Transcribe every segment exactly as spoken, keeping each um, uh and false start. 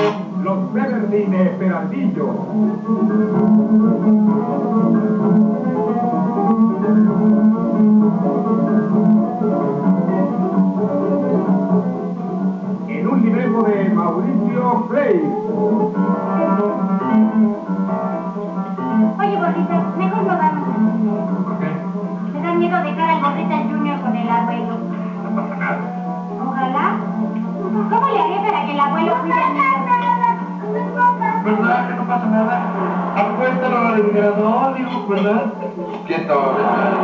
Los Beverly de Esperandillo. En un libreto de Mauricio Frey. Oye, Gordita, mejor no vamos. ¿Por qué? Me da miedo dejar al Gordita Junior con el abuelo. No pasa nada. Ojalá. ¿Cómo le haré para que el abuelo cuide a mi hijo? ¿Verdad que no pasa nada? Apuéstalo al emigrador, digo, ¿verdad? Quieto,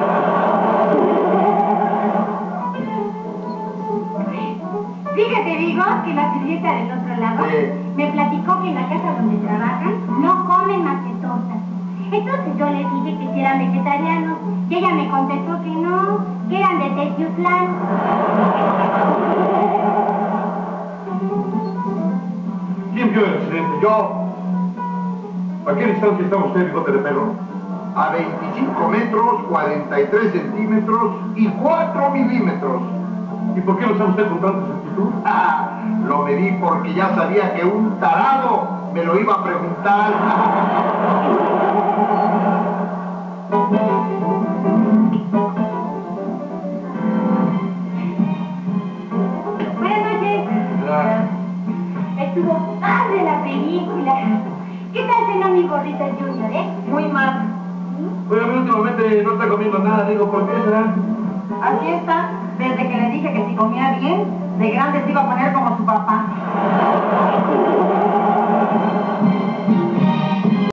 Fíjate, digo, que la sirvienta del otro lado sí. me platicó que en la casa donde trabajan no comen más que tortas. Entonces yo le dije que si eran vegetarianos y ella me contestó que no, que eran de Teciutlán. ¿Quién vio el accidente? ¿Yo? ¿A qué distancia está usted, bigote de pelo? A veinticinco metros, cuarenta y tres centímetros y cuatro milímetros. ¿Y por qué lo sabe usted con tanta exactitud? Ah, lo medí porque ya sabía que un tarado me lo iba a preguntar. Buenas noches. Estuvo padre la película. ¿Qué tal cenó mi Gordita Junior, eh? Muy mal. Pues a mí últimamente no está comiendo nada, digo, ¿por qué será? Así está, desde que le dije que si comía bien, de grande se iba a poner como su papá.